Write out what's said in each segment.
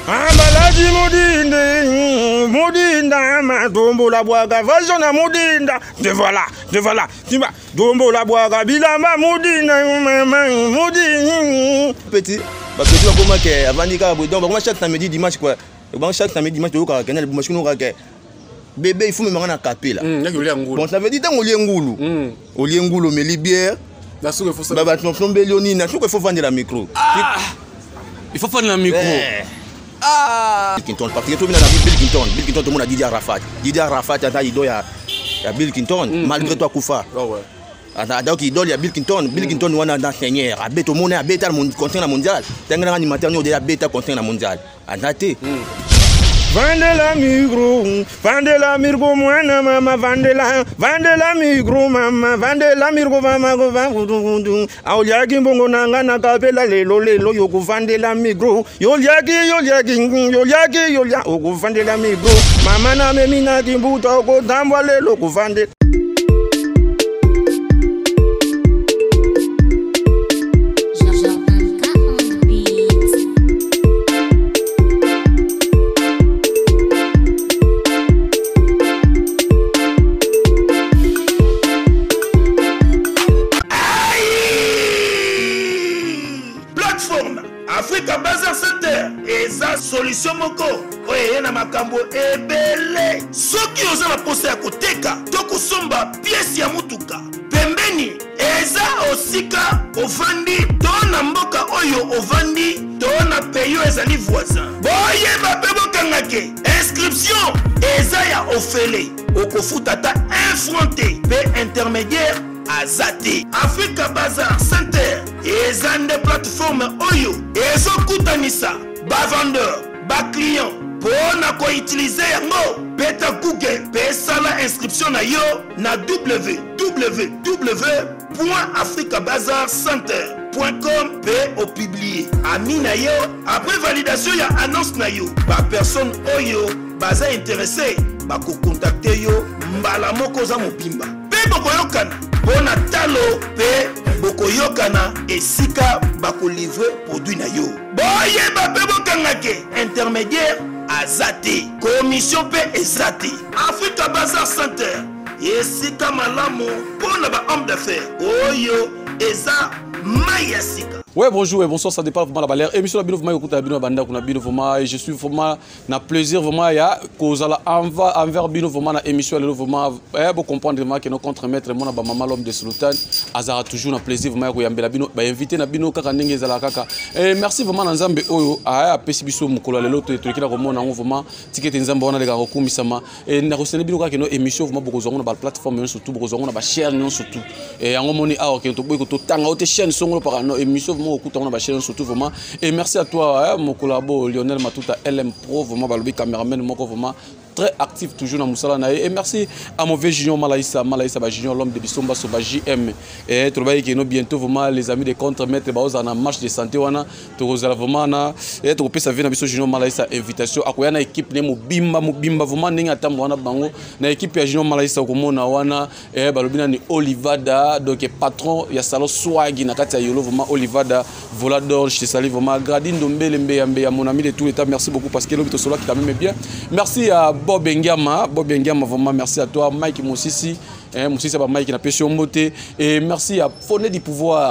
Ambalaji Moudinde, Moudinda, ma Dombo la Boaga, Vajona Moudinda, te voilà, tu vas, Dombo la Boaga, Bilama Moudinda, Moudinda. Petit, parce que tu vas commencer avant de dire, donc, chaque samedi, dimanche, quoi. Chaque samedi, dimanche, tu vas gagner le bouche, nous regardons. Bébé, il faut me rendre à capé là. Bon, ça veut dire que au Liengoulou, mais Libière, il faut vendre la micro. Il faut vendre la micro. Bill Clinton, parce que tout le monde a dit Bill Clinton, tout le monde a dit Didier Arafat. Didier Arafat, il y a Bill Clinton, malgré toi, Koufa. Donc il y a Bill Clinton, on a un seigneur, à tout le monde a bêta le continent mondial. Tant que animateur, on a bêta le continent mondial. Vende la micro, moi, maman, vende la micro, maman, vende la micro, maman, Aoliaki bongo nanga na kapela lelo yoko vende la micro, yoliaki, oko vende la micro, mama na memina kimbuta oko dambwa lelo ko vende. Africa Bazar Center eza solution moko oye na makambo ebele soki oza na posa ya koteka to kosomba pièce ya mutuka pembeni eza osika ovandi to na mboka oyo ovandi to na peyo ezali voisin boyeba pe bokangake inscription eza ya ofele okofuta ta infronté pe intermédiaire Azate Africa Bazar Center ezande plateforme oyo ezokutanisa ba vendeur ba client pona ko utiliser yango beta Google pe sala inscription na yo na www.africabazarcenter.com pe au publier amina yo après validation ya annonce na yo ba personne oyo baza intéressé ba ko contacter yo mbala moko za mobimba pe bokoyokana bona talo pe bokoyokana esika bako livrer produit na yo boyeba pe bokangake intermédiaire azate commission pe ezate Africa Bazar Center esika malamu pona ba homme d'affaires oyo eza mayasika. Ouais, bonjour et bonsoir, ça dépend vraiment la balère. Émission la bino vraiment écoute la bino banda kuna bino vraiment et je suis vraiment na plaisir vraiment ya kozala envers bino vraiment na émission le vraiment pour comprendre vraiment que nos contre-maître mon ba maman l'homme de Sultan azara toujours na plaisir vraiment ko yambela bino ba inviter na bino kaka ndenge ezala kaka. Et merci vraiment na Nzambe oyo a pesi biso mukolo lelo to to kila ko mona vraiment ticket Nzambe wana leka ko kumisama et na resene bino kaka no émission vraiment beaucoup zongo na ba plateforme surtout beaucoup zongo na ba chaîne surtout et yango moni a ok to boy ko to tanga o te chaîne songo par no émission surtout vraiment et merci à toi mon collabo Lionel Matuta LM Pro vraiment balobi cameraman moko vraiment très actif toujours dans Moussala Nae et merci à mon vieux Junior Malaïssa ba Junior l'homme de Bissomba Soba JM et travailler que nous bientôt vraiment les amis des contre-maîtres ba oza na marche de santé wana to kozala vraiment na et to pesa vina biso Junior Malaïssa invitation akoya na équipe ne mobimba vraiment ninga tambo wana bango na équipe ya Junior Malaïssa komona wana et balobi na ni Olivada donc patron ya salon Swag na kati ya yolo vraiment Olivada Volador je te salue vraiment Gradine Dombele Mbe mon ami de tout l'état merci beaucoup parce que l'homme to solo qui t'a même bien merci à Bob Ngama vraiment merci à toi Mike Moussisi Moussisi Mike na pêché Mbote et merci à Fondé du pouvoir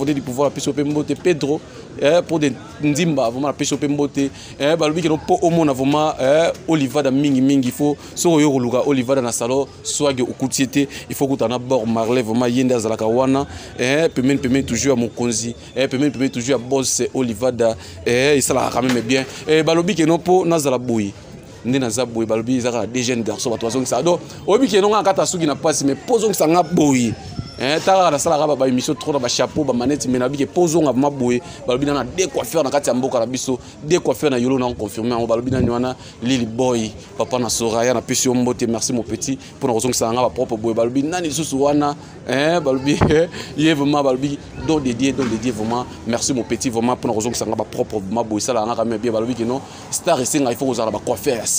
la pêché Mbote Pedro pour des Ndimba vraiment la pêché Mbote balobi que no po omona vraiment Olivada mingi faut so yo luga Olivada na salon Swag okutiete il faut que na bord Marley vraiment yenda zalaka wana pement toujours à Mokonzi pement toujours à boss Olivada et ça la quand même bien balobi que no po nazala boui ndena za boy balobi zaka des jeunes garçons ba toazong ça do obi ke no nga kata suki na passe mais posons ça nga boy tara la sala ba émission trop na ba chapeau ba manette mais na bi ke posons nga ma boy balobi na de coiffeur na kati ya mboka na biso de coiffeur na yolo na confirmer on balobi na wana Lily Boy papa na Soraya na pesi mbote merci mon petit pour na kozong ça nga ba propre boy balobi nani susu wana balobi yé vraiment balobi don dédié vraiment merci mon petit vraiment pour na kozong ça nga ba propre ma boy ça la nga quand même bien balobi ke non star et singa il faut kozala ba coiffeur ya sire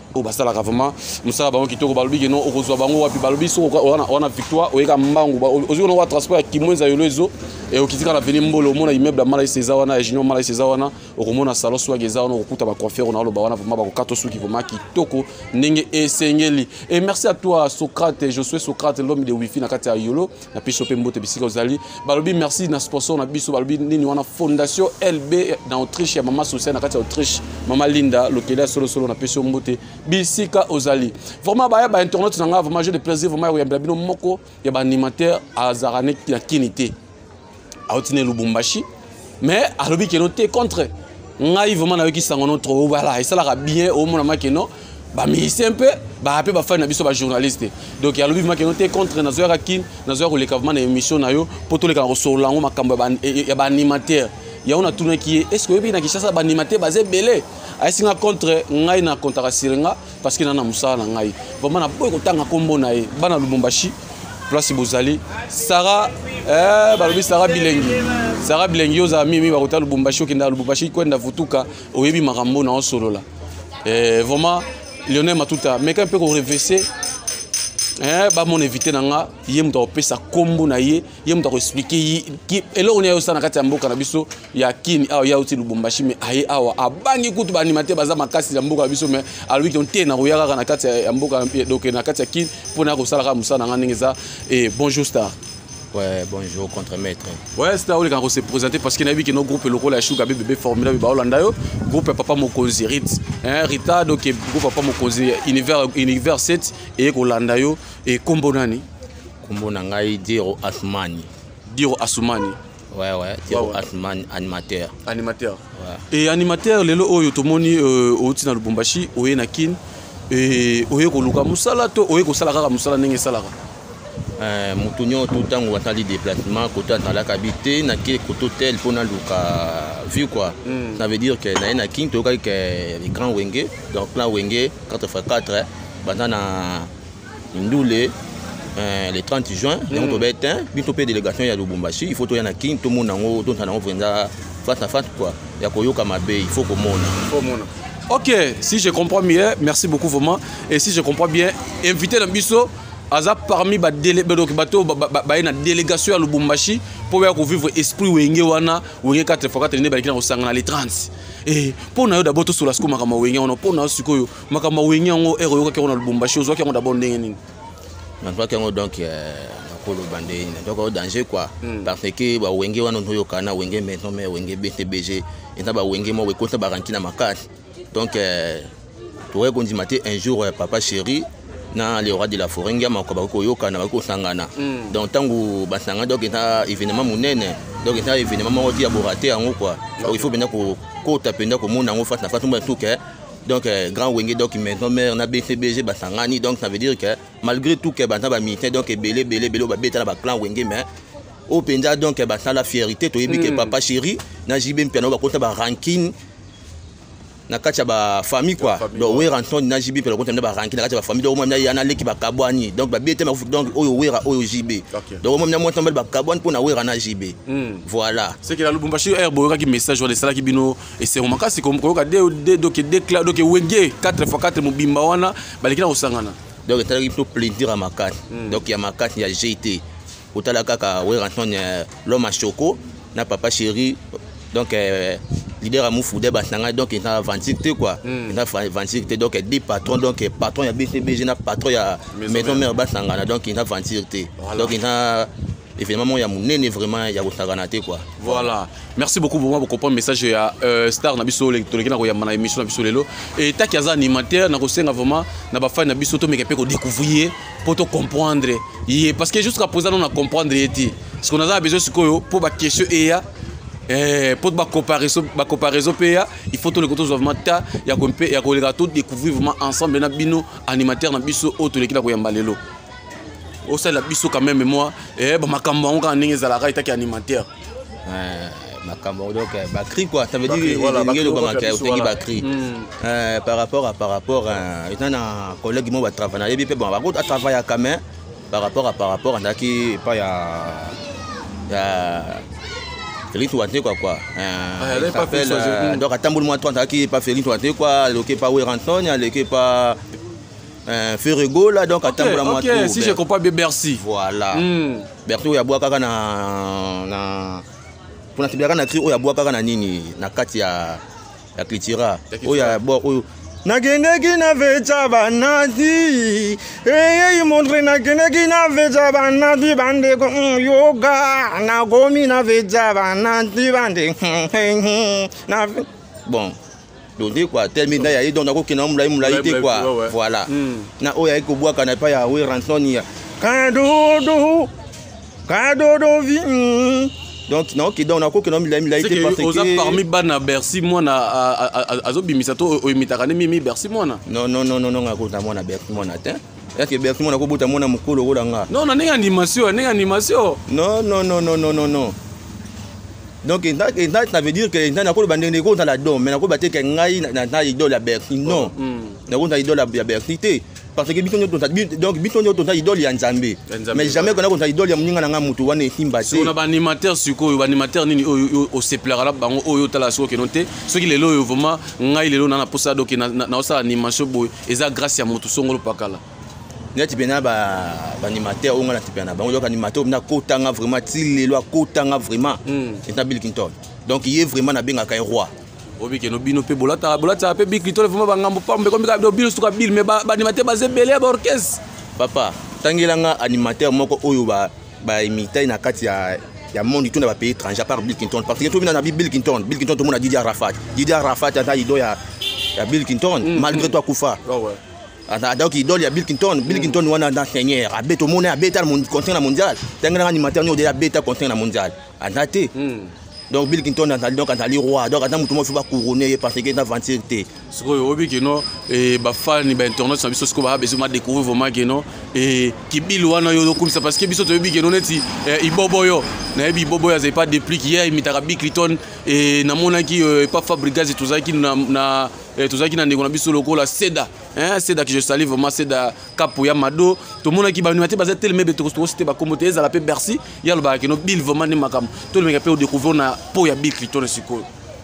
o basala vraiment musala bango kitoko balobi que non okozwa bango wapi balobi so on victoire oyeka mbangu ozi on wa transport kimwenza yolozo et okitika na venir mbolo mona immeuble mala César wana junior mala César wana okomona salon soit geza wana okuta ba coiffeur na loba wana vraiment ba kato suki vraiment kitoko ndenge esengeli. Et merci à toi Socrate, je suis Socrate l'homme de wifi na kati ya yolo na pe choper mbote bisika ozali balobi merci na sponsor na biso balobi nini wana fondation LB na Autriche ya mama sociale na kati ya Autriche mama Linda lokela solo na pe mbote bisika ozali vraiment ba internet na nga vraiment j'ai de plaisir vraiment ya bino moko ya ba animateur azarane na kinité autine Lubumbashi mais alobi que non te contre ngai vraiment na ki sango notre voilà et ça la bien au mona makeno ba musicien peu ba apé ba fan na biso ba journaliste donc alobi vraiment que non te contre na zoya kin na zoya ko le vraiment na émission na yo poto le ka rosolango makambo ya ba animateur ya on a tourné qui est-ce que bi na kishasa ba animateur basé belé asinga contre ngai na contre sirenga parce que na musala ngai vraiment na boy ko tanga kombo na e bana Lubumbashi place bozali Sarah balobi Sarah Bilengi oza mimi ba kota Lubumbashi okenda Lubumbashi kwenda vutuka oyebi makambo na osolola vraiment Lionel Matuta mais quand peut ko reverser ba mon invité nanga ye muta opesa kombo na ye muta ko expliquer ki elo on ya sana kati ya mboka na biso ya kini awa ya uti Lubumbashi mais aye awa abangi kutu ba animateur baza makasi ya mboka na biso mais alwi ki on te na royaka na kati ya mboka donc na kati ya kini pona ko sala ka musana nanga ngeza et bonjour Star. Ouais, bonjour, contre-maître. Ouais, c'est là où on s'est présenté parce qu'il y a que nos groupes locaux, la Chouga bébé formidable, groupe Papa Mokonzi, Rita, donc groupe Papa Mokonzi, Univers 7 et Kolandayo et Kombonani. Kombonangai, Diro Asmani. Diro Asumani. Ouais, Diro Asmani, animateur. Animateur. Ouais. Et animateur, les lots, Yotomoni, au Tina Lubumbashi, au Yenakin, et au Yekoluka Moussala, au Yekosalaka Moussala Nenge Salara. Moutounion tout le temps où on a des déplacements côté dans la habité na qui côté tel pour na luka vu quoi ça veut dire que na un king to que les grands wenge donc là wenge 4x4 bandana ndoulé le 30 juin donc to betin bito pe délégation ya Lubumbashi il faut to na king tout monde ngo to na venza face à face quoi ya koyoka mabe il faut komona. OK, si je comprends bien, merci beaucoup vraiment et si je comprends bien, inviter dans biso aza parmi ba na délégation à Lubumbashi pour vivre esprit wenge wana wenge 4x4 ne baliki na osangana les 30 et pour na yo d'abord to sur la skuma kama wenge ona pour na sikoyo makama wenge ngo ero yoka ko na Lubumbashi ozo ki ngo d'abord ndenge nini na pas que donc makolo bandé donc danger quoi parce que ba wenge wana no yoka na wenge maintenant mais wenge BTBG et na ba wenge mo we konta ba ranki na makati donc tu ouais kondi maté un jour papa chéri na les rois de la forêt ngia makoba ko yoka na ko sangana donc tangu basanga donc eta événement munene donc eta événement mo ti aboraté en quoi donc il faut bien ko tapenda ko mona ngo face na face tout que donc grand wenge donc maintenant mère na BTBG basangani donc ça veut dire que malgré tout que banta ba militaire donc belé ba beta na ba clan wenge mais au penda donc banta la fierté to yebi que papa chéri na jibe mpena ba konta ba ranking na kati ba famille quoi donc we ranton na jibi pe le compte ba ranking na kati ba famille donc moi ya na leki ba kabwani donc ba bete donc oyo wera oyo jibe donc moi moi tombe ba kabwani pour na wera na jibe voilà c'est que la Lubumbashi herbo ka ki message wala sala ki bino et c'est on makasi comme ko ka donc déclare donc wenge 4x4 mobimba wana baliki na osangana donc tala ki plaisir à makati donc ya makati ya GT otala kaka we ranton l'homme à choco na papa chéri donc leader à Moufoude Basanga donc il a ventilité quoi il a ventilité donc des patrons donc patron il y a BTBG na patron il y a maison mère Basanga donc il a ventilité donc il a évidemment il y a monene vraiment il y a Osaganaté quoi voilà merci beaucoup pour moi pour comprendre message ya Star na biso le toleki na ko ya mana émission na biso lelo et takiaza animateur na ko senga vraiment na ba fan na biso to meke pe ko découvrir pour te comprendre parce que jusqu'à présent on a comprendre yeti ce qu'on a besoin sikoyo pour ba question eya pour ba comparaison PA il faut tout le côté vraiment ta ya kompe ya ko le tout découvrir vraiment ensemble na bino animateur na biso auto le kila ko yamba lelo au ça la biso quand même moi ba makambo on ka ndenge za ka itaki animateur makambo donc bakri quoi ça veut dire voilà ngelo ba makaya bakri par rapport étant un collègue mo ba travailler et puis bon ba ko travailler quand même par rapport andaki pas ya Félix Ouanté quoi. Donc attends moi 30 qui pas Félix Ouanté quoi, le qui pas Ranson, le qui pas Ferrego là donc attends moi tout. Si je comprends bien Bercy. Voilà. Bercy ya bois kaka na kuna tibia kana tri ya bois kaka na nini na kati ya Klitira. Oya bois oyo Nageneki na vecha banati, montre nageneki na vecha banati bande yoga, nagomi na vecha banati bande. Bon, donc quoi, terminé ya donc nako kina mulaite quoi, voilà. Na oya iko bois kana pa ya we Ranson kadodo vi. Donc non qui donne encore que non il a été parce que parmi bana Bercy moi na azobimisa to oimitakane mimi Bercy moi na non ngakota moi na Bercy moi na tin est-ce que Bercy moi na ko buta moi na mukolo ko nga non na animation non donc ça veut dire que na ko bandene ko la dom mais na ko baté que ngai na idole ya Bercy non na ko na idole ya Bercy té parce que bitonyo tonta idole ya Nzambe mais jamais qu'on a tonta idole ya muninga na mutu wana esimba te on a animateur suko animateur nini au seplera la bango oyo tala suko kenonte ceux qui lelo yo vraiment ngai lelo na posa donc na osa animation boy eza grâce ya mutu songolo pakala neti bena ba animateur onga na tipena bango donc animateur na kotanga vraiment ti lelo kotanga vraiment c'est Bill Clinton donc il est vraiment na benga ka roi obi ke no bino pe bolata pe Bill Clinton vraiment bangambo pambe comme ka bino suka Bill mais ba animateur ba zebele ba orchestre papa tangilanga animateur moko oyo ba imiter na kati ya monde tout na ba pays étranger par Bill Clinton parce que tout na Bill Clinton tout monde a Didier Arafat ata idole ya Bill Clinton malgré toi kufa donc idole ya Bill Clinton wana dans seigneur abeto mona abeta mon continent mondial tangilanga animateur no de abeta continent mondial andate donc Bill Clinton donc antali roi donc attends mutumo faut couronner parce que na aventure té sikoyo obi ke no ba fan ba internet ça biso siko ba besoin ma découvrir vraiment que non et ki Bill wana yo comme ça parce que biso to obi ke no neti iboboyo na iboboyo azai pas déplique hier imitaka Bill Clinton et na mona ki pas Fabregas et tout ça qui na tout ça qui na ndeko na biso lokola Seda Seda que je salue vraiment Seda Kapuya Mado tout mona ki ba animateur ba tellement beto c'était ba commoté za la pe Bercy ya lo ba ke no Bill vraiment ni makam tout le monde peut découvrir na po ya Bill Clinton siko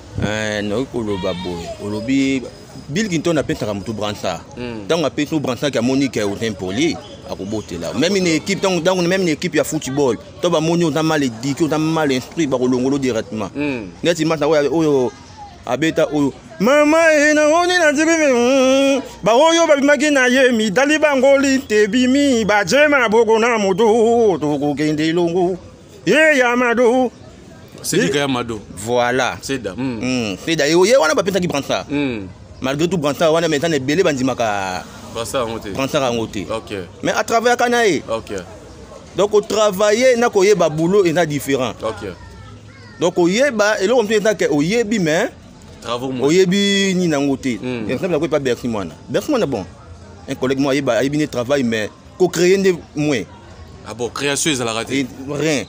no ko lo baboy olobi Bill Clinton a pentaka mutu bransa tant a pentu bransa ka Monique au tempoli a kobote là même une équipe dans même une équipe ya football to ba moni on a mal éduqué on a mal instruit ba kolongolo directement ngati mata oyo abeta oyo mama ena oni na dirime ba oyo ba bimaki na yemi dali bangoli tebimi ba jema boko na mutu to ko kende longo ye ya mado c'est du Mado voilà Seda Seda ye wana ba pentaki bransa malgré tout bransa wana maintenant belé bandimaka bransa ngote OK mais à travers kanae OK donc au travailler na ko yeba boulot est différent OK donc au yeba et là on peut dire que au yebi mais travaux moi au yebi ni nangote exemple ko pas Bercy moi bon un collègue moi yeba yebi ni travail mais ko créer des moins ah bon création ils a raté rien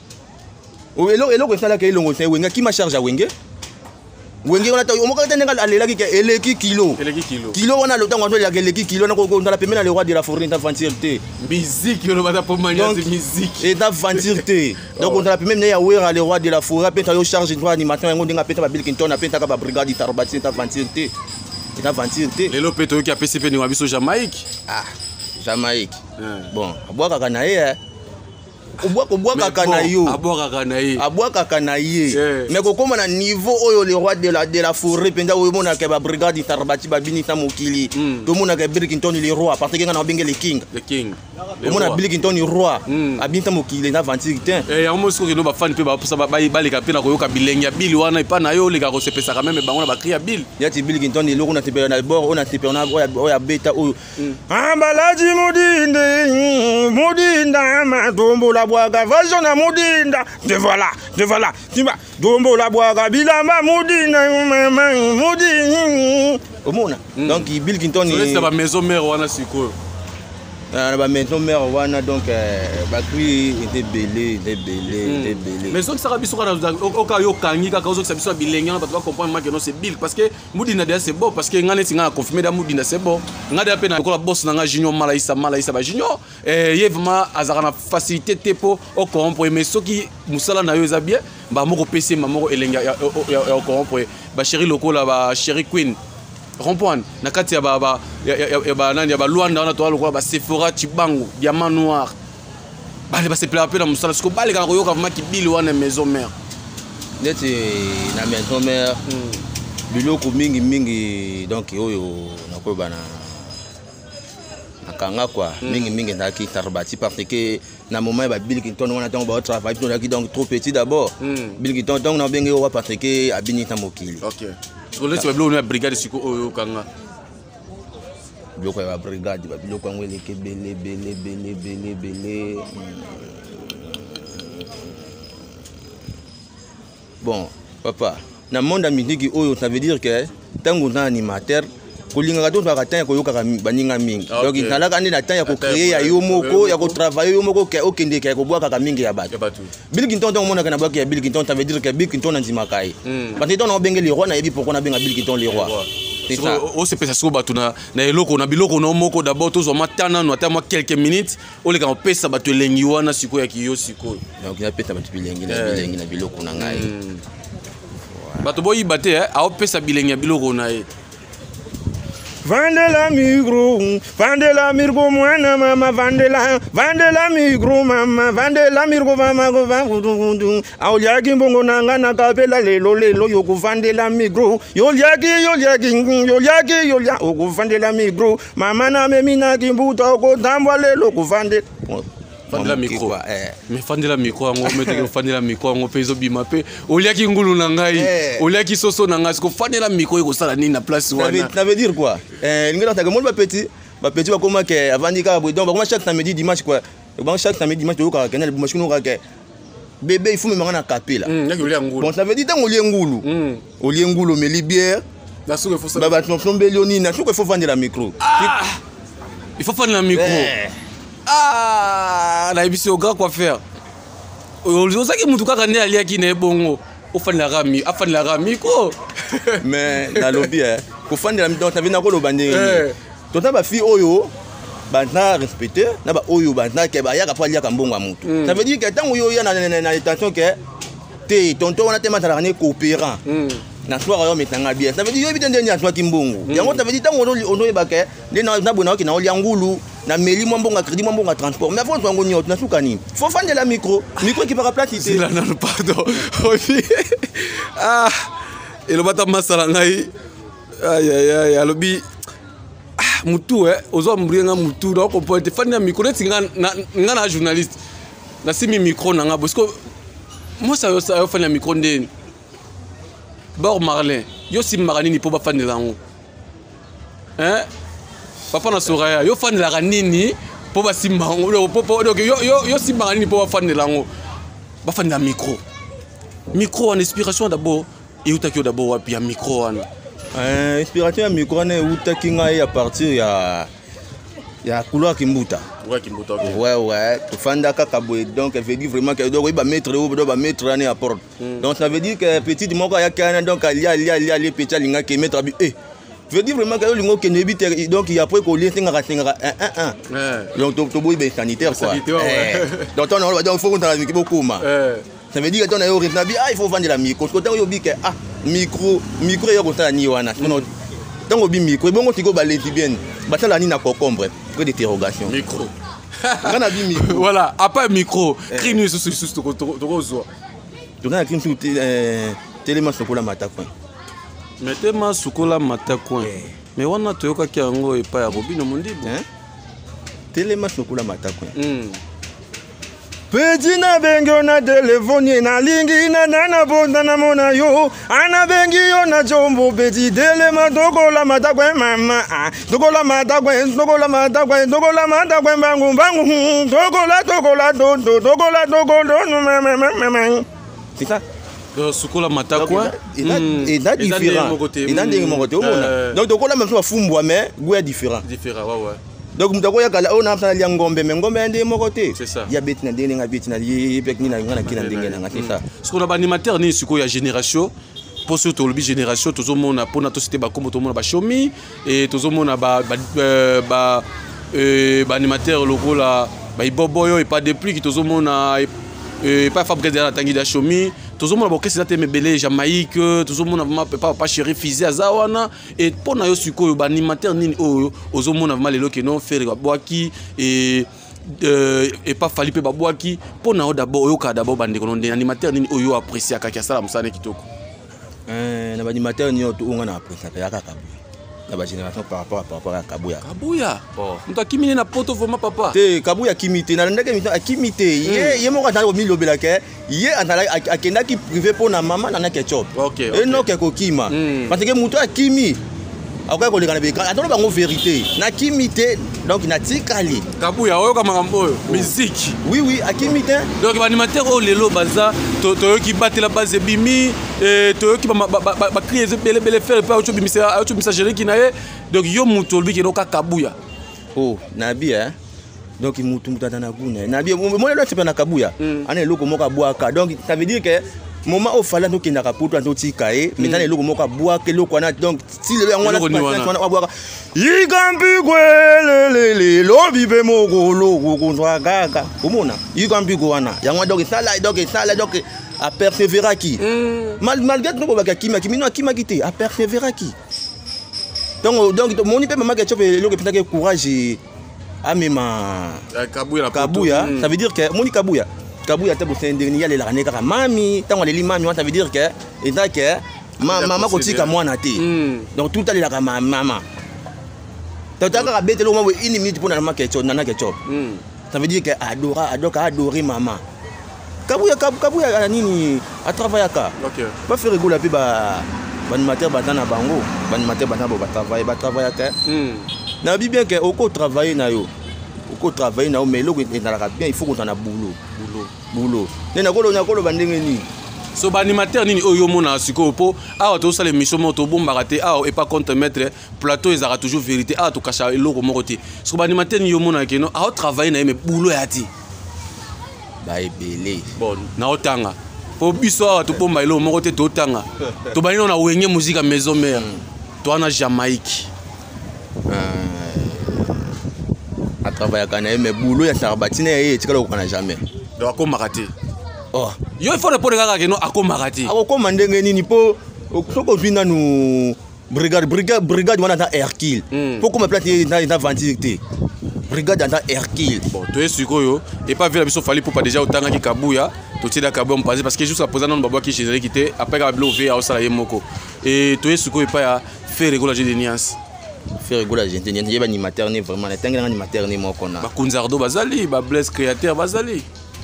et là que ça là que longo c'est wenga qui ma charge à wenge on a au moment que alela ki eleki kilo on a le temps on a eleki kilo on a la permis le roi de la forêt d'aventure musique le bata pour manier musique et d'aventure donc on a la permis ya wera le roi de la forêt penta yo charge droit animateur on nga penta ba Bill Clinton na penta ka brigade tarbati d'aventure les lopeto qui a PCP ni wabiso Jamaïque Jamaïque bon aboka kana Obwaka kana ye mais kokoma na niveau oyo le roi de la forêt penda oyo mona ke ba brigade tarbati ba binita mokili to mona ke Bill Clinton le roi parce que na bengele king mona Bill Clinton le roi abinta mokili na aventure et en mosiko no ba fan pe ba posa ba leka pe na koyoka bilengi ya Bill wana pa na yo leka ko sepesa quand même bango na ba cria Bill yati Bill Clinton le loko na tepera na bord on a tepera oya beta oyo ambalaji mudinda matombo la bwaga vajon na mudinda de voilà tima dombo la bwaga bilamba mudinda mudinda omona donc Bill Clinton c'est la maison mère wana siko Maintenant, mère, donc, il était belé. Mais ce qui sera bien, au cas où Kangi, quand on s'est bilingue, on va comprendre que c'est Bill. Parce que Moudina, c'est bon. Parce que on a confirmé que Moudina, c'est bon. On a des peines à la bosse, on a Junior Malaïsa, Junior. Et il y a vraiment une facilité pour corrompre. Mais ce qui, Moussala n'a eu bien, mon PC, mon Elenga, corrompre. Chéri Loco, chéri Queen. Rompoine, nakati ya Luanda on a toi le Sephora Chibango, diamant noir. Bale ba se plaît appel dans musala siko bale ka koyoka vraiment ki bili wana maison mère. Neti na maison mère. Biloko mingi donc oyo nakoba na nakanga quoi. Mingi ndaki tarbati parce que na moment ba Bill Clinton on attend ba travail donc trop petit d'abord. Bill Clinton donc na bengi o parce que abini ta mokili. OK. So let's have a brigade siko oyo kanga. Biloko ya brigade ba biloko ngo eleke belé. Bon, papa, na monde musique oyo ça veut dire que tango na animateur kolinga to ba katanya koyoka baninga mingi. Donc il nalaka ni na temps ya ko créer ya yo moko ya ko travailler yo moko ke okende ke ko boaka ka mingi ya bato. Bill Clinton donc mona kana boaka ya Bill Clinton ça veut dire que Bill Clinton ndima kai. Parce que on benga le roi na yebi pourquoi na benga Bill Clinton le roi. C'est ça. On se pèse sur bato na eloko na biloko na moko d'abord to zo matana no ata quelques minutes on les kan pesa bato lengi wana siko ya kiyo siko. Donc il a pesa bato bilengi na biloko na ngai. Bato boyi bate a pesa bilengi ya biloko na ye. Vende la migro, mwana mama, vende la migro, mama, vende la migro, mama, auliaki mbongo nanga na kapela lelo, yoko vende la migro, yoliaki, oko vende la migro, mama na memina kimbuta, oko tambwa lelo, oko vende. Fandela micro mais fandela micro ngo meteke fandela micro ngo pezo bima pe oliaki ngulu na ngai oliaki soso na ngai ko fandela micro iko sala nini na place wana ça veut dire quoi ngela ta mo ba petit ba koma ke avandika bo donc ba chaque samedi dimanche quoi ba chaque samedi dimanche to ka kenel bo machine ka ke bébé il faut me ngana kapela bon ça veut dire tant olie ngulu mais libière na souko faut ça ba tombelioni na souko faut fandela micro il faut fandela micro. Ah, la émission au grand quoi faire. Ozaki mutu kaka ne aliaki na bongo. Ofandela rami, afandela rami ko. Mais na lobby ko fandela mi donc ça vient ko lo bande. Tota ba fi oyo bana respecter na ba oyo bana ke ba ya ka pa liaka mbongo mutu. Ça veut dire que tant oyo ya na intention que te tonton on a tellement ça coopérant. Na soir yo metanga bien. Ça veut dire yo bitende ni atwa kimbongo. Yango ça veut dire tant ono ebake ne na bona ki na oli ngulu. Na meli mwambonga crédit mwambonga transport mais avant twango nyot na sukani faut fande la micro qui para platité c'est là non pardon ah et le bata masala ngai aïe alobi mutu ozo mbringa mutu donc on peut fande la micro tinga na journaliste na simi micro nanga parce que moi ça fande la micro ndeni Bor Marlin yo sim marani ni po ba fande lango papa na soraya yo fan la nini po ba simba donc yo simba nini po ba fan lango ba fan la micro en inspiration d'abord et utaki d'abord wapi ya micro wana inspiration ya micro na utaki ngai à partir ya couloir kimbuta ouais to fanda kaka boy donc elle veut dire vraiment que doit ba mettre ane à porte donc ça veut dire que petit moko ya kana donc il y a les petits linga qui mettre je veux dire vraiment que l'ingo qui n'habite donc il y a après qu'on lien donc to boy ben sanitaire quoi donc on va faut qu'on a beaucoup ma ça veut dire que on a rythme il faut vendre la micro quand on yobi que micro yo kota ni wana donc obi micro bon tiko baleti bien batala ni na concombre près d'interrogation micro on a dit micro voilà après micro crime sous to zo to na crime sous tellement sokola matakwa Mettez-moi sukola matakwa. Mais wana toyoka ki yango epa ya Robino Mondibo. Telema sukola matakwa. Petit na bengi na telefoni na lingi na bonda na mona yo. Ana bengi yo na jombo petit telema tokola matakwa mama. Tokola matakwa bangu. Tokola mama. C'est ça. Sukola matakwa il a différent il a des mots donc on a même soit fumbwa mais goût est différent ouais donc mutako ya kala ona msana lia ngombe mais ngombe ende moko te c'est ça ya beti na ndenge nga beti na yepek ni na ngana kina ndenge na ngati ça ce qu'on a ba animateur ni siko ya génération pour ce to lobi génération tozomona pona to cité ba comme to mona ba shomi et tozomona ba animateur lokola ba iboboyo et pas depuis qui tozomona et pas fabriquer de la tangi da shomi tozomona ba orchestre te mebele Jamaïque tozomona vraiment pas chéri Fizi azawana et pona yo siko ba animateur nini oyo ozomona vraiment lelo ke non faire ba boaki et pas Falipe ba boaki pona d'abord yo ka d'abord bande ko non animateur nini oyo apprécier ka sala musane kitoko na ba animateur ni oto ngana apprécier ka kabu na ba génération par rapport à Kabuya. Kabuya. Oh. Muta kimine na poto vraiment papa. Te Kabuya kimite na ndeke mito akimite. Ye moko na mi lobela ke ye andala akenda ki privé pour na maman na ketchup. OK. Et non ke kokima. Parce que muto akimi. Après ko lekana beka atolo bango vérité. Na kimite donc na tikali. Kabuya oyo kama ngambo musique. Oui akimite. Donc animateur o lelo baza to ki battre la base bimi to ki ba crier bele faire pas auto bimisa gérer ki na ye donc yo muto lui ki no Kabuya. Oh nabi donc mutu mutana guna nabi mo lelo tsepa na Kabuya ana eloko moko abwaka donc ça veut dire que moment au fallait donc kinaka poto ndo tikae maintenant eloko moko abwaka eloko na donc si le ngwana wana abwaka yikambi kwelele lobi be moko loko kundwa gaga umona yikambi ko wana yangwa donc sala donc a persévérer qui malgré tout ko baka kimia kimino akima kité a persévérer qui donc moni pe mama ketchup eloko pinaka courage amema Kabuya ça veut dire que moni Kabuya te pour s'indigner aller la neka mami tant on les mami ça veut dire que et ça que maman ko tika mwana te donc tout aller la maman tata bête le moment 1 minute pour na ketchup nana ketchup ça veut dire que adorer maman Kabuya nini a travailler ka pas faire rigoler pe ba animateur batana bango animateur batana ba travailler ka na bi bien que oko travailler na yo oko travailler na mais loko na bien il faut qu'on a boulot nena kolo bandenge ni so ba animateur nini oyo mona siko po awa to sala émission moto bomba raté awa et pas contre mettre plateau ils aura toujours vérité awa to kasha eloko moko te so ba animateur ni yo mona ke no awa travailler na mais boulot ya ti ba ebele bon na otanga po biso awa to bomba eloko moko te to tanga to ba na wenge musique à maison mère to na Jamaïque à travailler kana mais boulot ya sarbatine ye tikala ko kana jamais donc akoma raté oh yo il faut répondre kaka ke no akoma raté akoma ndenge nini po soko zwina nu brigade wana ta Hercule pour comme plate dans ventilité brigade dans Hercule bon to esikoyo et pas vu la biso fali pour pas déjà otanga ki Kabuya to tida Kabuya m'passe parce que juste à poser non baba ki chez qui était après ka blo ve au sala yemoko et to esikoyo pas ya faire régulage de nuances faire régulage de nuances yeba animateur ni vraiment la tanga animateur ni moko na ba Kunzardo bazali ba Blaise créateur bazali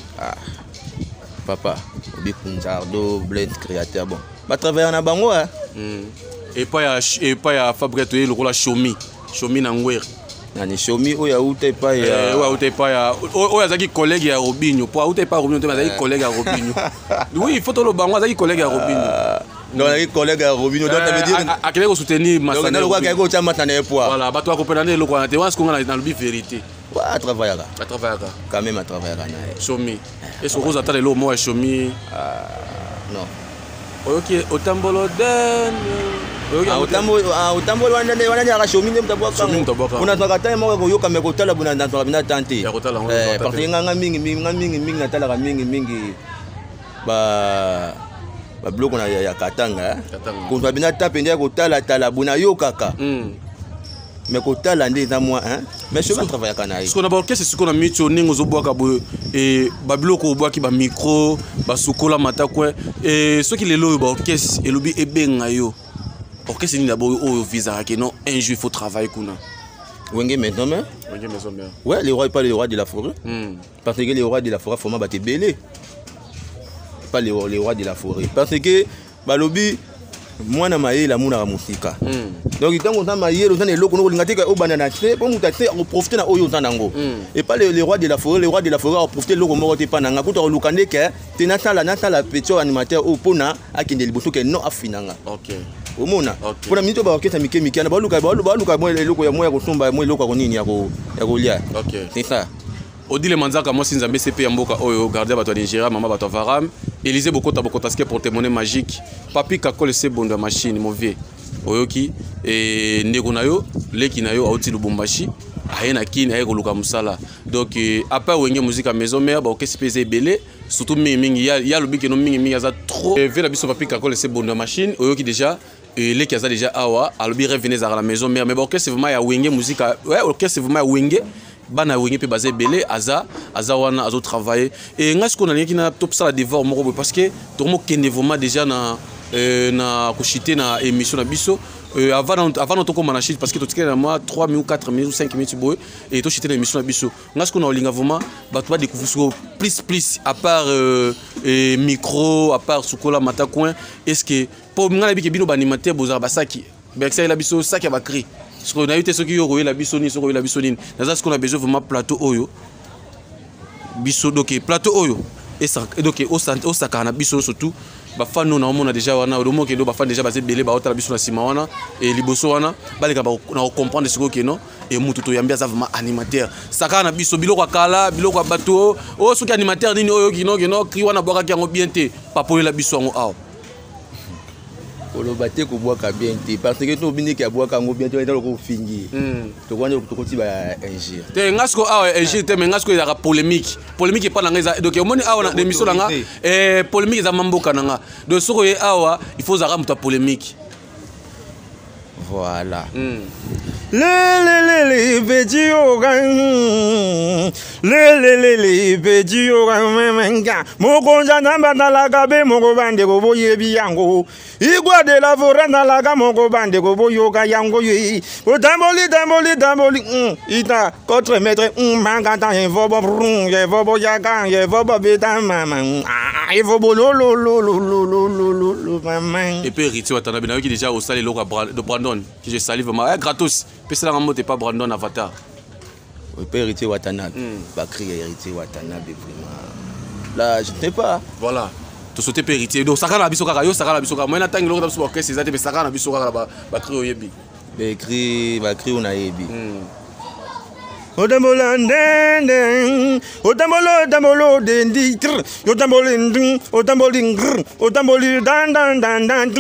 papa obi Kunzardo Blaise créateur bon ba travailler na bango et pas ya fabriquer le rôle Shomi na ngwer nani Shomi oya ute pa ya oya zaki collègue ya Robinho po ute pa Robinho te zaki collègue ya Robinho oui il faut to le bango zaki collègue ya Robinho non zaki collègue ya Robinho donc ça veut dire akele ko soutenir Masana donc quoi ko chama tane poa voilà ba to ko pena le ko na te wan ko na le vérité à travailler quand même à travailler Shomi est-ce que vous attendez le mot Shomi non OK otambolo den otambolo wana ya Shomi ndem tabwaka kuna twakata moko ko yoka me ko tala buna ndantwa bina tante parce que nganga mingi natala mingi ba bloko na ya Katanga ko bina tape ndia ko tala buna yokaka mais ko tala ndeza moi mais je vais travailler kana ce qu'on a orchestre ce qu'on a mis ningo zo boaka bo et ba bloko boaki ba micro ba sukola matakwe et ce qui les lo ba orchestre et lobi ebenga yo orchestre ni d'abord o visa que non un jour il faut travailler kuna Wenge maison mère ouais les rois pas les rois de la forêt parce que les rois de la forêt format ba te belé pas les rois de la forêt parce que ba lobi mwana mayela muna musika donc itango na mayelo na eloko no lingatika o banana te po mutate o profiter na oyo ntanango et pas les rois de la forêt o profiter loko moko te pananga kuta lukande ke te na sala petio animateur o pona akinde liboso ke no afinanga OK omona pona minito ba orchestre mike mike na ba luka moi eloko ya moi ya kosomba moi eloko ya konini ya kolia c'est ça Odile Manzaka moi sinzambe CP ya mboka oyo garder bato ya Nigeria mama bato ya Varam Élisée Bokota ske porte-monnaie magique Papi Kakole se bondo machine mauvais oyoki et ndeko na yo leki na yo auti Lubumbashi ayena kini aye koluka musala donc après wenge musique à maison mère ba orchestre pesé belé surtout mingi ya lobiki no mingi aza trop ve la biso Papi Kakole se bondo machine oyoki déjà les qui a déjà awa alobi revenez à la maison mère mais orchestre vraiment ya wenge musique ouais orchestre vraiment ya wenge bana wenge pe basé belé aza wana azo travailler et ngas ko na leki na top sala devoir moko parce que tout le monde kende vraiment déjà na kochité na émission na biso avant notre commanachit parce que tout ce moi 3 000 4 000 5 000 boy et tout chité na émission na biso ngas ko na olinga vraiment ba to découvrir plus à part micro à part sukola mata coin est-ce que pour ngana bi ke bino ba animateur bozar basaki berxa la biso saki ba cri ce qu'on a eu ce qui yo la biso ni ce ko la biso ni na ce qu'on a besoin vraiment plateau oyo biso donc plateau oyo et ça donc au sakana biso surtout ba fan no na omona déjà wana o mo ke do ba fan déjà basé belé ba otala biso na sima wana et liboso wana baleka ba na comprendre ce que non et mutu to yambia ça vraiment animateur sakana biso biloko kala biloko bato o soki animateur nini oyo kino kri wana boka ki yango bien te papola la biso ngo aw olobate ko boka bien te parce que to bini ki aboka ngo bien te dans ko fingi to kwanda to koti ba ingir te ngasko aw ingir te mais ngasko ya polémique pas na ngeza donc omoni aw na émission nga polémique za mamboka nanga donc soko ye awa il faut zara muta polémique voilà le bedio gan le bedio gan menga mokonja namba na laga be moko bande ko boyebi yango igwa de la forêt na laga moko bande ko boyoka yango yi o damboli ita 4 mètres manga ta en vobo ye vobo yaga ye vobo beta mama e vobo lo maman et puis Riti Watana bina qui déjà au salé de Brandon qui je salue vraiment gratos parce que la mot pas Brandon Avatar et puis Riti Watana ba crier Riti Watana vraiment là je ne sais pas voilà to sauter pe Riti donc saka na biso kaka yo saka na biso kaka moi na tangi lo biso orchestre c'est ça te saka na biso kaka ba crier oyebi ba crier on a yebi Odambolo ndende, odambolo dendi, odamboli dan.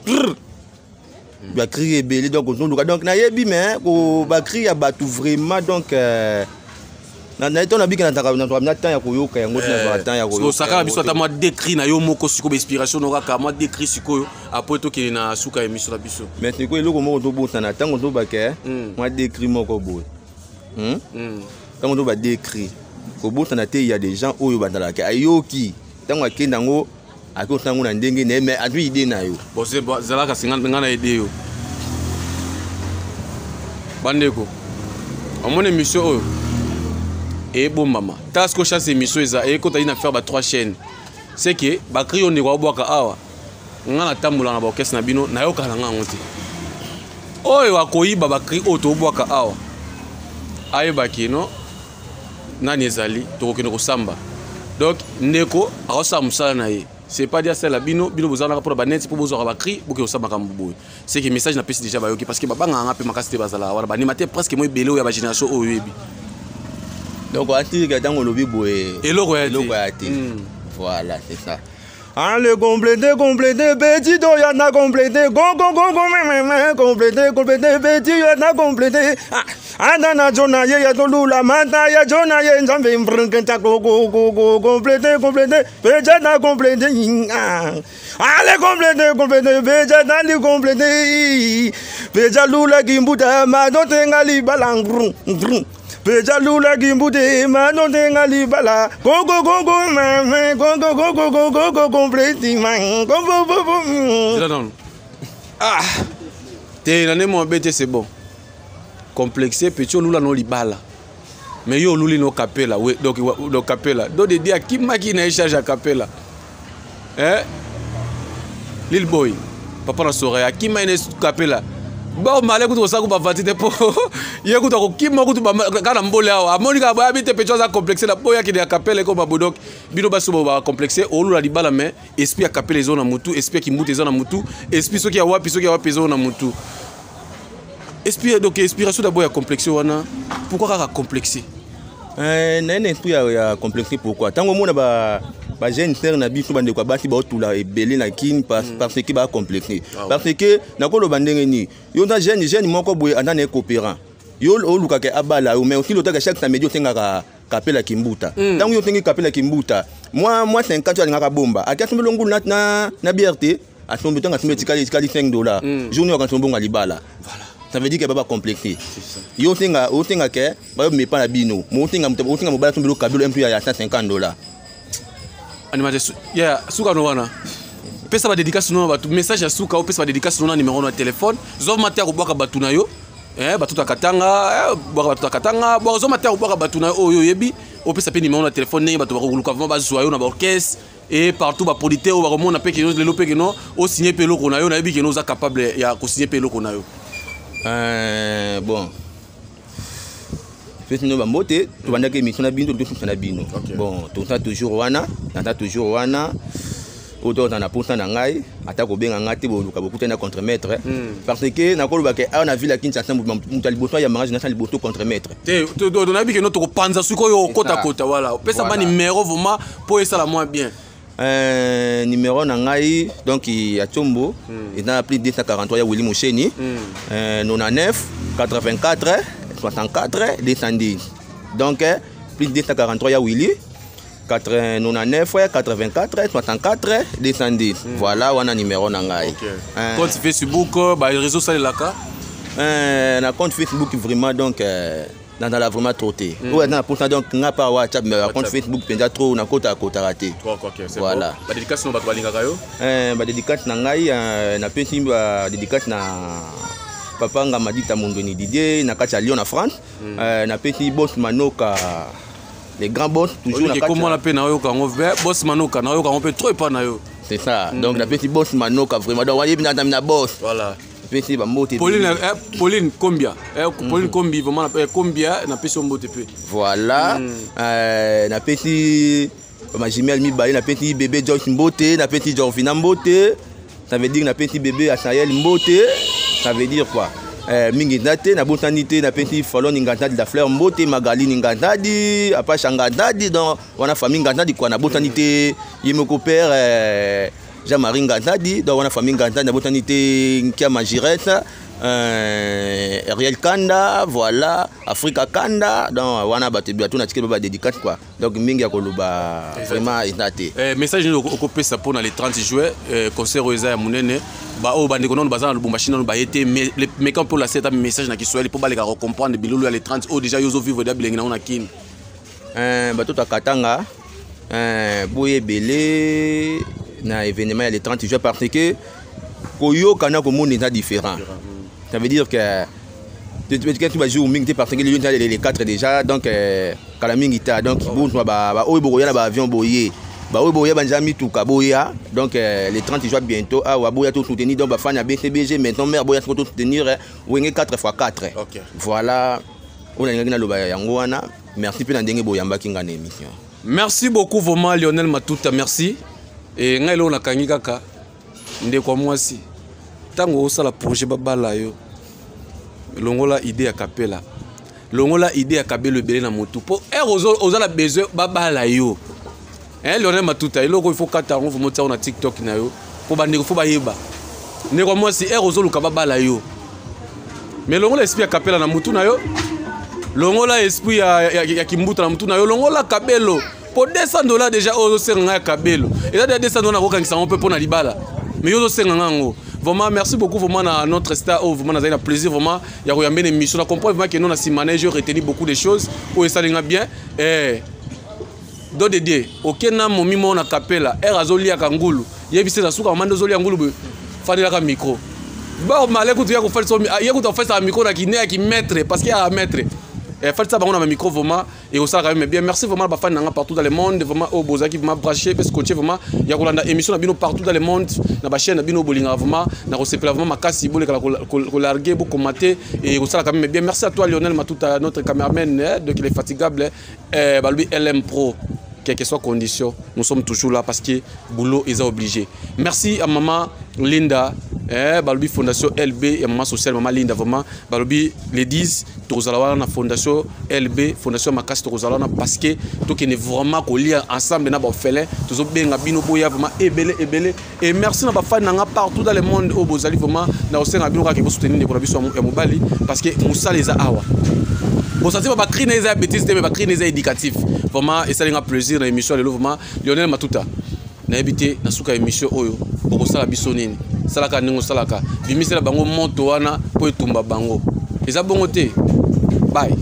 Ba crier belé donc na yebi mais ko ba crier batu vraiment donc na to na bika na taka na temps ya koyoka yango na temps ya koyoka so saka biso ta moi décrit na yo moko siko inspiration no ka moi décrit siko après to ki na suka émission na biso mais siko eloko moko to bota na tango to ba ke moi décrit moko boy tango to ba décrit ko bota na te il y a des gens oyo bandalaka ayoki tango akenda ngo ako tango na ndenge ne mais adu idée na yo bon c'est zalaka 50 ngana idée yo bandeko amone émission oyo et bon maman tas ko chance émission eza et ko tali na faire ba 3 chaînes c'est que ba cri on ne ko boka awa ngana tambula na ba orchestre na bino na yo kala ngango te oyo akoyiba ba cri auto boka awa ayeba kino nani ezali to ko samba donc ndeko akosa musala na ye c'est pas dire ça la bino bozana pour ba net pour bozora ba cri pour que osamba kambubu c'est que message na pesi déjà ba yoki parce que baba nganga pe makasite bazala wana ba animateur presque moi belé ya ba génération oyo yebi donc on a dit que dans le lobby boy et le voilà c'est ça allez compléter petit do ya na compléter go compléter petit ya na compléter na jona ya to lula mata ya jona ya nzambe mbrnkenta go compléter petit na compléter allez compléter petit na li compléter petit lula gimbuta ma do tengali balangru Beja lula gimbude mano denga libala go mama go complete man go non te na nemo bete c'est bon complexé petit lula no libala mais yo luli no capella we donc do capella do de dia ki maki na charge a capella Lil Boy papa na soreya ki ma ne capella Bon, malé kutu osako ba vatite po. Ye kutu ko kimo kutu ba kana mbole awa. Monika ba habite pe chose complexé la boya ki de capelle ko ba bodok. Bino ba so ba complexé o lula libala mais esprit a capelle zona mutu, esprit ki mutu zona mutu, esprit so ki a wapi zona mutu. Esprit donc inspiration d'abord ya complexé wana. Pourquoi ka complexé? Na un esprit ya complexé pourquoi? Tango mona ba jeune frère na biso bande kwa basi ba otula ebele na kin parce que ba complexé. Parce que na ko lo bandenge ni. Yo na jeune moko boye andana coopérant. Yo oluka ke abala mais aussi lotaka chaque samedi otengaka kapela kimbuta. Tango yo tengi kapela kimbuta. Moi 50 ans ngaka bomba. Akasombe longu na BRT, asombe tanga sombe tikali $5. Journée quand sombe ngalibala. Voilà. Ça veut dire que baba complexé. Yo tenga ke ba me pa na bino. Mo tenga mo bala sombe lo kabelo MP ya $150. Animation. Yeah, suka no wana. Pesa ba dédicace no batu message ya suka o pesa ba dédicace no na numéro na téléphone. Zo matia ko bwaka batu na yo. Batu takatanga, bwaka batu takatanga, bo zo matia ko bwaka batu na yo yebi. O pesa pe numéro na téléphone ne batu ba ko luka vraiment ba zo yo na ba orchestre et partout ba producteur ba remona pe ke no le lope ke no o signer pe loko na yo na yebi ke no za capable ya ko signer pe loko na yo. Bon. Nous avons monté, tout le émission bino, bon, tout ça toujours wana, toujours wana. Autour dans la pourcent d'angai, attaque au bien en gâté, beaucoup de contre-maître. Parce que na kolo bake, on a vu la Kinshasa, mutali boto ya mariage national boto contre-maître. On a vu que notre panza suko yo kota kota voilà. Peut ça pas numéro vraiment pour ça la moins bien. Numéro nangai donc il y a Chombo, il a plus de 243 ya Willy Moucheni, 99 84 64 210. Donc plus de 243 ya Willy 99 84 64 210. Voilà on a numéro nangai. Compte Facebook, bah réseau ça là ka. Na compte Facebook vraiment donc dans la vraiment trotté. Ouais na pourtant donc n'a pas WhatsApp mais compte Facebook penja trop na kota raté. Voilà. Ba dédicace no ba balingaka yo. Ba dédicace nangai na pesi ba dédicace na Papa Ngamadita Mundoni Didier na kati ya Lyon na France. Na petit boss Manoka les grands boss toujours na kati. Comment la peine na yo ka ngove boss Manoka na yo ka ngompe trop pas na yo. C'est ça. Donc na petit boss Manoka vraiment donc wayebi na boss. Voilà. Petit ba moté. Pauline Combia. Pauline Combi vraiment Combia na pesi mbote pe. Voilà. Na petit ma jumelle mi baye na petit bébé Joyce Mbote, na petit Jorvina Mbote. Ça veut dire na petit bébé Asael Mbote. Ça veut dire quoi? Mingi Nate, na botanité, na petit Falon Ngantadi, la fleur Mbote, Magali Ngantadi, Apache Ngantadi, dans la famille Ngantadi, quoi, na botanité, Yemoko père, Jean-Marie Ngantadi, dans la famille Ngantadi, na botanité, Nkia Magirette, Ariel Kanda, voilà, Africa Kanda, dans Wana Batebiatou, na tike baba dédicace, quoi. Donc Mingi Akoluba, vraiment, Nate. Message au copé ça pour les 30 juillet, concert au Eza Mounene. Bah au bande konon bazan le machine no ba été mais quand pour la set message na ki soit pour ba les comprendre bilulu les 30 oh déjà yozo vivre da bilenga na kin ba to takatanga boye belé na événement les 30 juillet parce que koyo kana ko monde est différent. Ça veut dire que tu vas jouer mingi parce que les 4 déjà donc kalaming ita donc bon ba o boya na ba avion boye. Bah oui, boya banjami tout kaboya donc les 30 jours bientôt ah wa boya tout soutenir donc ba fan à BCBG maintenant mère boya tout soutenir wenge 4x4. Voilà on a ngina loba yango wana merci pe na ndenge boya mbaki ngana émission. Merci beaucoup vraiment Lionel Matuta merci et ngai lo na kangi kaka ndeko mwasi tango osala projet babala yo longola idée ya kapela longola idée ya kabelo belé na motu po ozala besoin babala yo. Lionel Matuta, il faut que on monte sur TikTok na yo. Pour bandeko faut ba yeba. Ne ko moi si ozolu ka babala yo. Mais longola esprit ya kapela na mutu na yo. Longola esprit ya kimbuta na mutu na yo. Longola kabelo. Pour $200 déjà ozo senga kabelo. Et là $200 na ko kangisa on peut pour na libala. Mais ozo senga ngo. Vraiment merci beaucoup vraiment à notre star vraiment na plaisir vraiment ya ko yambe une émission na comprendre vraiment que nous na si manager retenir beaucoup de choses pour ça linga bien do dédé okena momi mona kapela azolia kangulu yebise na suka mando zolia ngulu fadela ka micro ba malé kutu ya ko faire so ya ko to faire ça micro na ki ne ki mettre parce qu'il y a mettre faites ça on a un micro vraiment et au ça quand même bien merci vraiment ba fan partout dans le monde vraiment au bozaki vraiment branché parce que vraiment il y a kolanda émission na bino partout dans le monde na ba chaîne na bino bolinga vraiment na resepela vraiment makasi boleka ko larguer beaucoup commenter et au ça quand même bien merci à toi Lionel Matuta notre caméraman donc il est fatigable bah lui LM Pro quelles que soient les conditions, nous sommes toujours là parce que boulot est obligé. Merci à maman Linda, Balubi Fondation LB et maman sociale maman Linda vraiment. Balubi les 10 Tozalawana Fondation LB Fondation Makas Tozalawana parce que tout qui est vraiment collé ensemble na ba félin, tous benga bino boya vraiment ebele et merci na ba fan nga partout dans le monde au bozali vraiment na osenga bino ka ke soutenir les produits ya mobali parce que Moussa les a awa. Bon ça c'est pas créer des bêtises mais pas créer des éducatifs. Vraiment et ça a plaisir dans l'émission le mouvement Lionel Matuta. Na habité na suka émission oyo pour ça la bisonini. Salaka ningo salaka. Bimisela bango monto wana po etumba bango. Eza bongo te. Bye.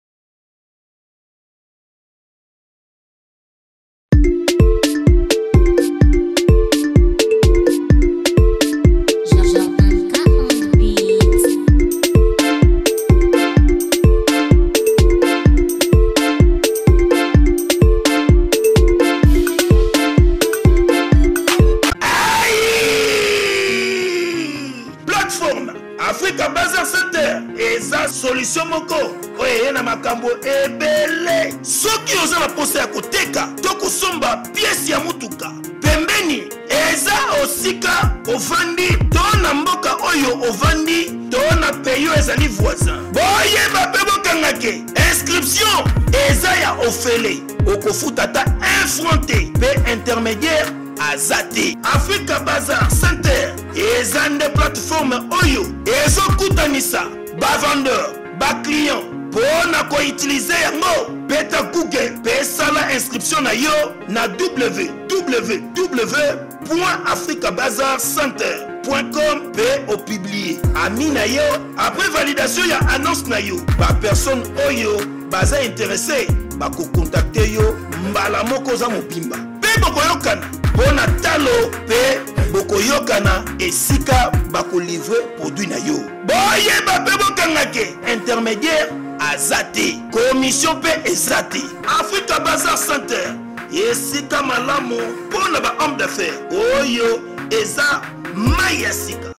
Africa Bazar Center eza solution moko oye na makambo ebele soki oza na posa ya koteka to kosomba pièce ya mutuka pembeni eza osika ovandi to na mboka oyo ovandi to na peyo ezali voisin boyeba pe bokangake inscription eza ya ofele okofuta ta infronté pe intermédiaire Azati Africa Bazar Center ezande plateforme oyo ezokutanisa ba vendeur ba client pona ko utiliser yango beta Google pesa la inscription na yo na www.africabazarcenter.com pe au publier amina yo après validation ya annonce na yo ba personne oyo baza intéressé ba ko contacter yo mbala moko za mobimba pe bokoyokana bona talo pe bokoyokana esika bako livrer produit na yo boyeba pe bokangake intermédiaire azate commission pe ezate Africa Bazar Center esika malamu pona ba homme d'affaires oyo eza mayasika